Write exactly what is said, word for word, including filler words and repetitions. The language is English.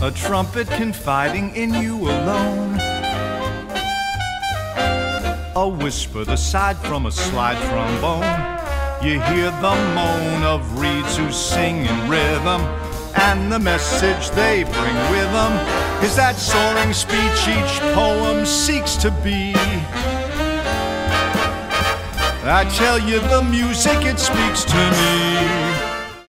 a trumpet confiding in you alone, a whisper the side from a slide trombone. You hear the moan of reeds who sing in rhythm, and the message they bring with them is that soaring speech each poem seeks to be. I tell you, the music, it speaks to me.